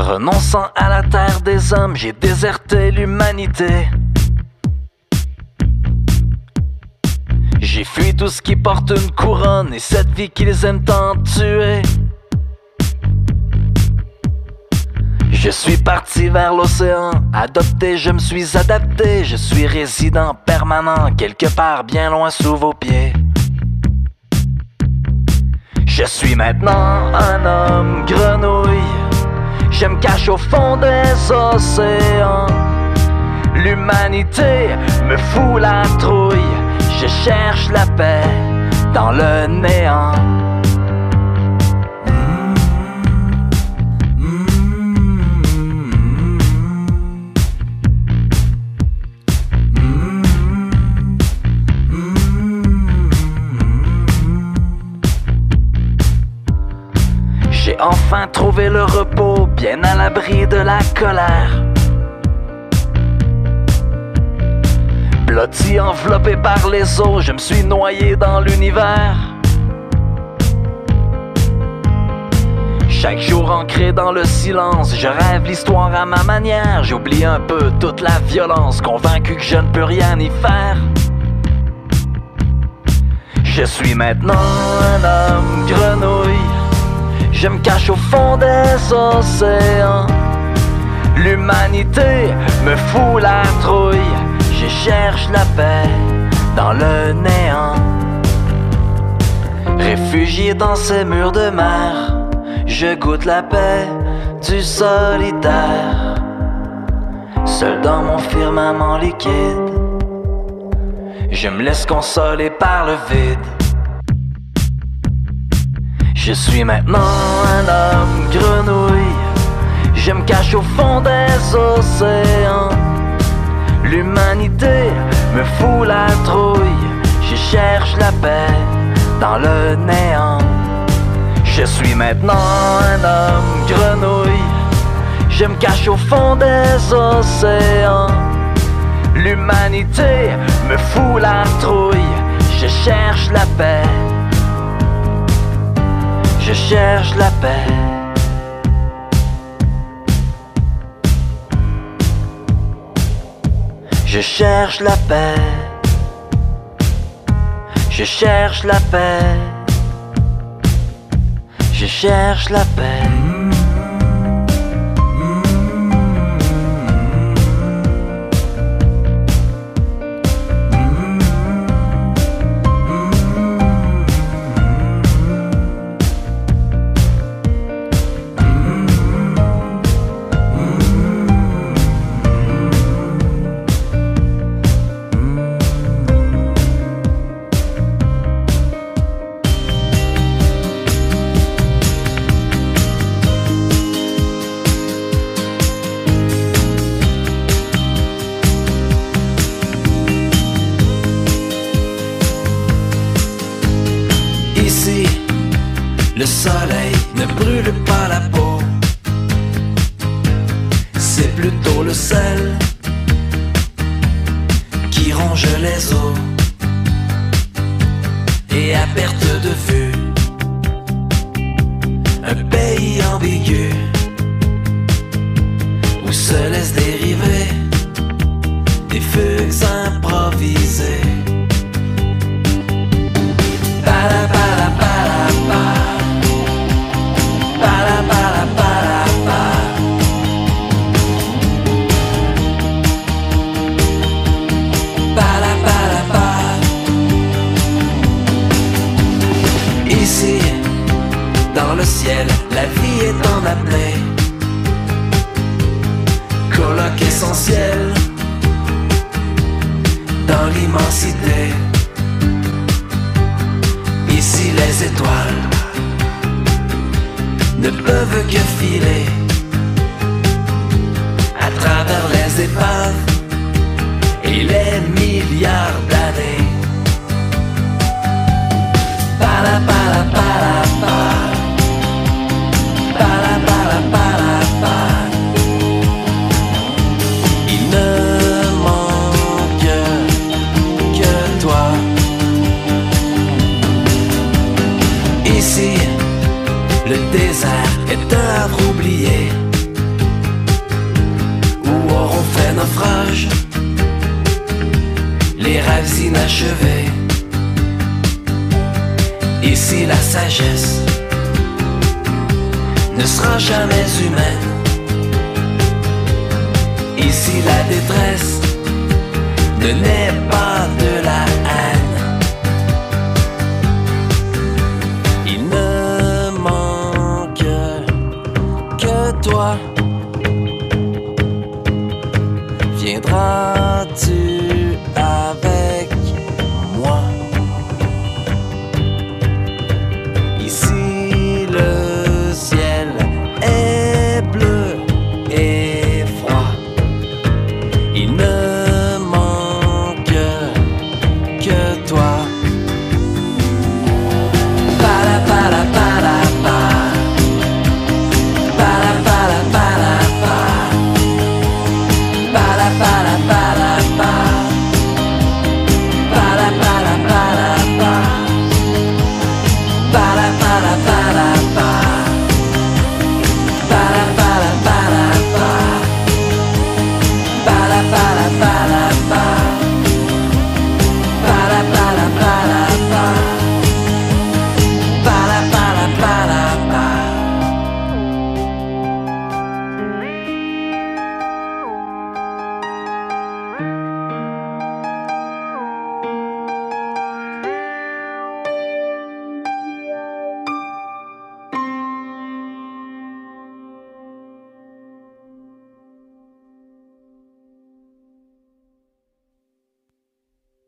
Renonçant à la terre des hommes, j'ai déserté l'humanité. J'ai fui tout ce qui porte une couronne et cette vie qu'ils aiment tant tuer. Je suis parti vers l'océan, adopté, je me suis adapté. Je suis résident permanent, quelque part bien loin sous vos pieds. Je suis maintenant un homme grenouille. Je me cache au fond des océans. L'humanité me fout la trouille. Je cherche la paix dans le néant. J'ai enfin trouvé le repos, bien à l'abri de la colère. Blotti, enveloppé par les eaux, je me suis noyé dans l'univers. Chaque jour ancré dans le silence, je rêve l'histoire à ma manière. J'oublie un peu toute la violence, convaincu que je ne peux rien y faire. Je suis maintenant un homme grenouille. Je me cache au fond des océans. L'humanité me fout la trouille. Je cherche la paix dans le néant. Réfugié dans ces murs de mer, je goûte la paix du solitaire. Seul dans mon firmament liquide, je me laisse consoler par le vide. Je suis maintenant un homme grenouille. Je me cache au fond des océans. L'humanité me fout la trouille. Je cherche la paix dans le néant. Je suis maintenant un homme grenouille. Je me cache au fond des océans. L'humanité me fout la trouille. Je cherche la paix. Je cherche la paix. Je cherche la paix. Je cherche la paix. Je cherche la paix. Le soleil ne brûle pas la peau, c'est plutôt le sel qui ronge les os. Et à perte de vue, un pays ambigu où se laissent dériver des fugues improvisées. Ici, dans le ciel, la vie est en apnée. Colloque essentiel dans l'immensité. Ici, les étoiles ne peuvent que filer à travers les épaves et les milliards d'années. Il ne manque que toi. Ici, le désert est un havre oublié. rêves inachevés. Ici la sagesse ne sera jamais humaine. Ici la détresse ne naît pas de